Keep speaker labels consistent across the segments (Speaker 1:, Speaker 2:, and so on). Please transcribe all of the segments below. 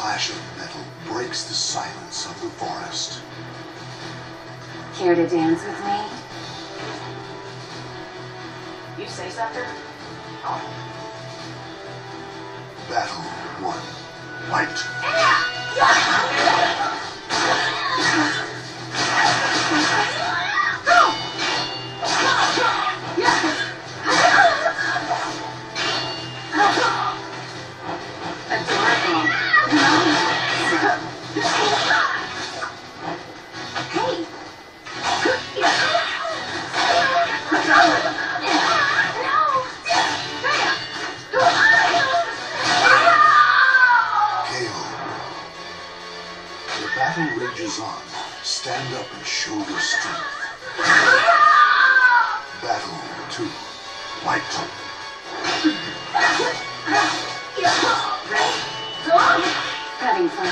Speaker 1: clash of metal breaks the silence of the forest.
Speaker 2: Care to dance with me?
Speaker 3: You say something? Oh.
Speaker 1: Battle 1. Fight! The battle rages on. Stand up and show your strength. Battle 2. Fight!
Speaker 2: Having fun.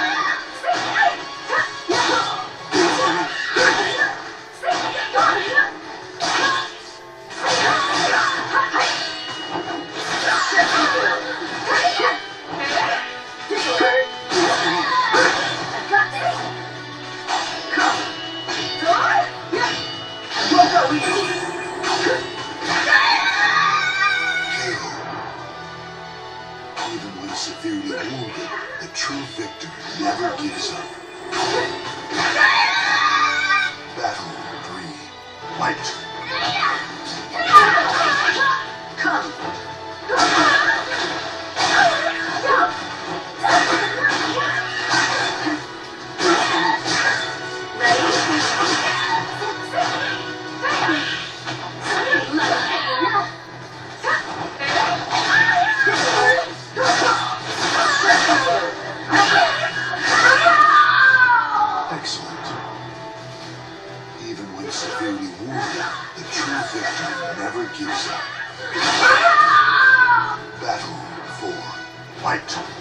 Speaker 1: Even when severely wounded, the true victor never gives up. Battle 3. Fight! Excellent. Even when severely wounded, the true victor never gives up. Battle 4. Fight!